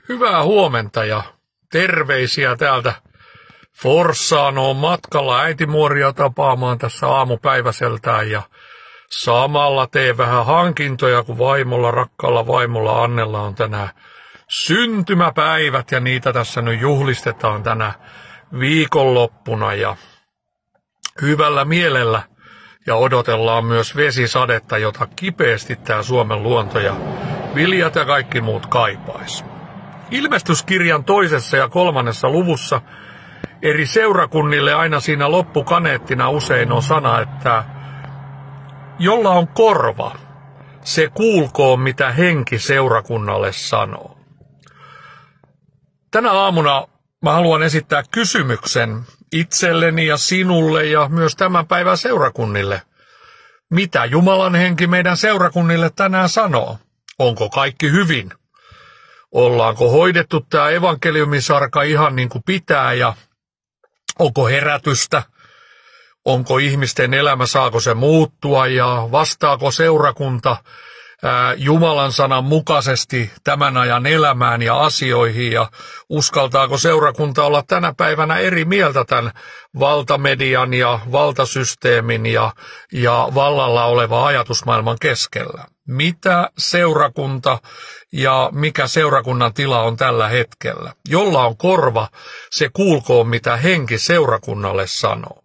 Hyvää huomenta ja terveisiä täältä Forssaan. Olen matkalla äitimuoria tapaamaan tässä aamupäiväseltään ja samalla teen vähän hankintoja, kun rakkaalla vaimolla Annella on tänään syntymäpäivät ja niitä tässä nyt juhlistetaan tänä viikonloppuna ja hyvällä mielellä ja odotellaan myös vesisadetta, jota kipeästi tämä Suomen luonto ja viljat ja kaikki muut kaipaisi. Ilmestyskirjan 2. ja 3. luvussa eri seurakunnille aina siinä loppukaneettina usein on sana, että jolla on korva, se kuulkoon mitä henki seurakunnalle sanoo. Tänä aamuna mä haluan esittää kysymyksen itselleni ja sinulle ja myös tämän päivän seurakunnille. Mitä Jumalan henki meidän seurakunnille tänään sanoo? Onko kaikki hyvin? Ollaanko hoidettu tämä evankeliumisarka ihan niin kuin pitää ja onko herätystä? Onko ihmisten elämä, saako se muuttua ja vastaako seurakunta Jumalan sanan mukaisesti tämän ajan elämään ja asioihin ja uskaltaako seurakunta olla tänä päivänä eri mieltä tämän valtamedian ja valtasysteemin ja vallalla oleva ajatusmaailman keskellä? Mitä seurakunta ja mikä seurakunnan tila on tällä hetkellä? Jolla on korva, se kuulkoon mitä henki seurakunnalle sanoo.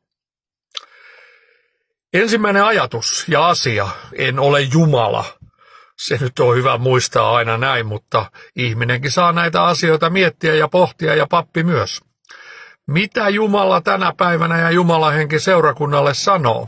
Ensimmäinen ajatus ja asia, en ole Jumala. Se nyt on hyvä muistaa aina näin, mutta ihminenkin saa näitä asioita miettiä ja pohtia ja pappi myös. Mitä Jumala tänä päivänä ja Jumalan henki seurakunnalle sanoo?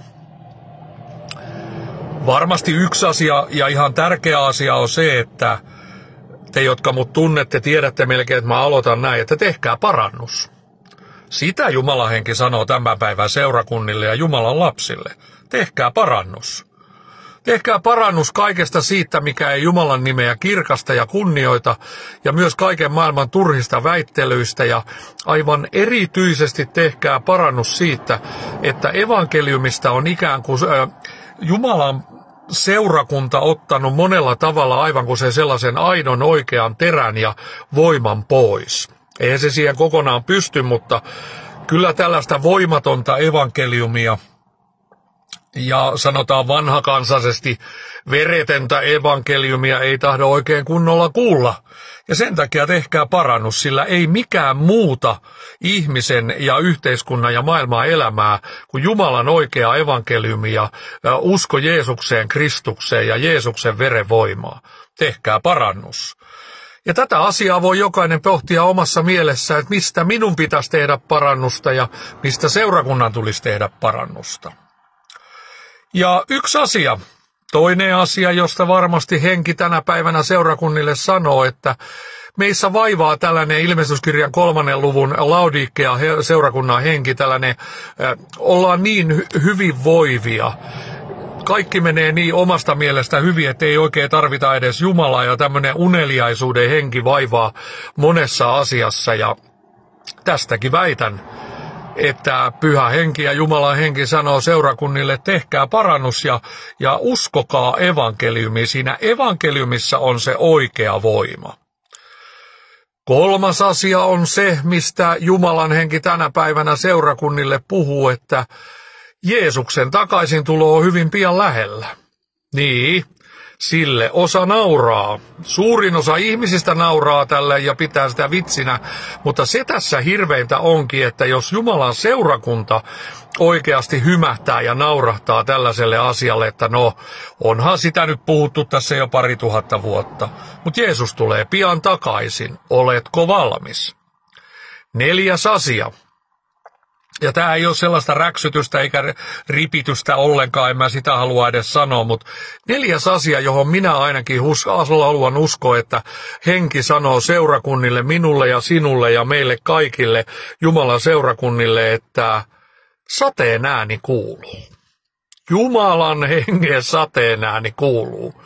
Varmasti yksi asia ja ihan tärkeä asia on se, että te, jotka mut tunnette, tiedätte melkein, että mä aloitan näin, että tehkää parannus. Sitä Jumalan henki sanoo tämän päivän seurakunnille ja Jumalan lapsille. Tehkää parannus. Tehkää parannus kaikesta siitä, mikä ei Jumalan nimeä kirkasta ja kunnioita, ja myös kaiken maailman turhista väittelyistä, ja aivan erityisesti tehkää parannus siitä, että evankeliumista on ikään kuin Jumalan seurakunta ottanut monella tavalla aivan kuin se sellaisen aidon oikean terän ja voiman pois. Eihän se siihen kokonaan pysty, mutta kyllä tällaista voimatonta evankeliumia ja sanotaan vanhakansaisesti veretentä evankeliumia ei tahdo oikein kunnolla kuulla. Ja sen takia tehkää parannus, sillä ei mikään muuta ihmisen ja yhteiskunnan ja maailman elämää kuin Jumalan oikea evankeliumi ja usko Jeesukseen, Kristukseen ja Jeesuksen veren voimaa. Tehkää parannus. Ja tätä asiaa voi jokainen pohtia omassa mielessä, että mistä minun pitäisi tehdä parannusta ja mistä seurakunnan tulisi tehdä parannusta. Ja yksi asia, toinen asia, josta varmasti henki tänä päivänä seurakunnille sanoo, että meissä vaivaa tällainen ilmestyskirjan 3. luvun Laodikea seurakunnan henki, tällainen, ollaan niin hyvinvoivia. Kaikki menee niin omasta mielestä hyvin, että ei oikein tarvita edes Jumalaa ja tämmöinen uneliaisuuden henki vaivaa monessa asiassa ja tästäkin väitän, että pyhä henki ja Jumalan henki sanoo seurakunnille, tehkää parannus ja uskokaa evankeliumiin. Siinä evankeliumissa on se oikea voima. Kolmas asia on se, mistä Jumalan henki tänä päivänä seurakunnille puhuu, että Jeesuksen takaisintulo on hyvin pian lähellä. Niin, sille osa nauraa. Suurin osa ihmisistä nauraa tällä ja pitää sitä vitsinä, mutta se tässä hirveintä onkin, että jos Jumalan seurakunta oikeasti hymähtää ja naurahtaa tällaiselle asialle, että no, onhan sitä nyt puhuttu tässä jo 2000 vuotta, mutta Jeesus tulee pian takaisin. Oletko valmis? 4. asia. Ja tämä ei ole sellaista räksytystä eikä ripitystä ollenkaan, en mä sitä halua edes sanoa, mutta 4. asia, johon minä ainakin haluan uskoa, että henki sanoo seurakunnille, minulle ja sinulle ja meille kaikille Jumalan seurakunnille, että sateen ääni kuuluu. Jumalan hengen sateen ääni kuuluu.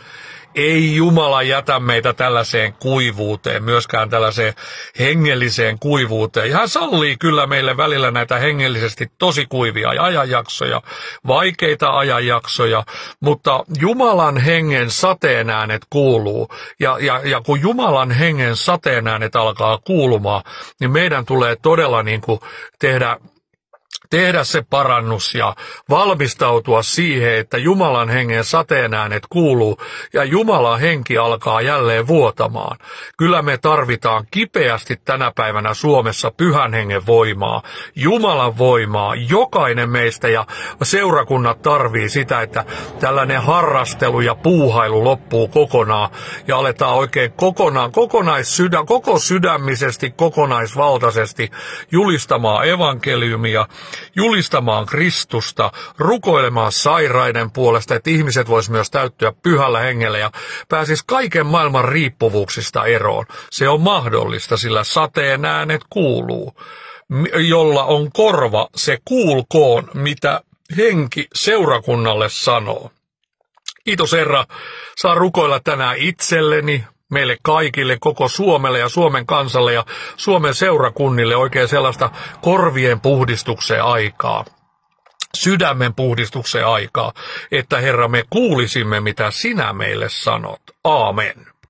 Ei Jumala jätä meitä tällaiseen kuivuuteen, myöskään tällaiseen hengelliseen kuivuuteen. Ja hän sallii kyllä meille välillä näitä hengellisesti tosi kuivia ajanjaksoja, vaikeita ajanjaksoja, mutta Jumalan hengen sateen äänet kuuluu. Ja kun Jumalan hengen sateen äänet alkaa kuulumaan, niin meidän tulee todella niin kuin tehdä se parannus ja valmistautua siihen, että Jumalan hengen sateen äänet kuuluu ja Jumalan henki alkaa jälleen vuotamaan. Kyllä me tarvitaan kipeästi tänä päivänä Suomessa pyhän hengen voimaa, Jumalan voimaa, jokainen meistä ja seurakunnat tarvii sitä, että tällainen harrastelu ja puuhailu loppuu kokonaan ja aletaan oikein koko sydämisesti, kokonaisvaltaisesti julistamaan evankeliumia, julistamaan Kristusta, rukoilemaan sairaiden puolesta, että ihmiset vois myös täyttyä pyhällä hengellä ja pääsis kaiken maailman riippuvuuksista eroon. Se on mahdollista, sillä sateen äänet kuuluu. Jolla on korva, se kuulkoon, mitä henki seurakunnalle sanoo. Kiitos Herra, saa rukoilla tänään itselleni, meille kaikille, koko Suomelle ja Suomen kansalle ja Suomen seurakunnille oikein sellaista korvien puhdistukseen aikaa, sydämen puhdistukseen aikaa, että Herra me kuulisimme mitä sinä meille sanot. Aamen.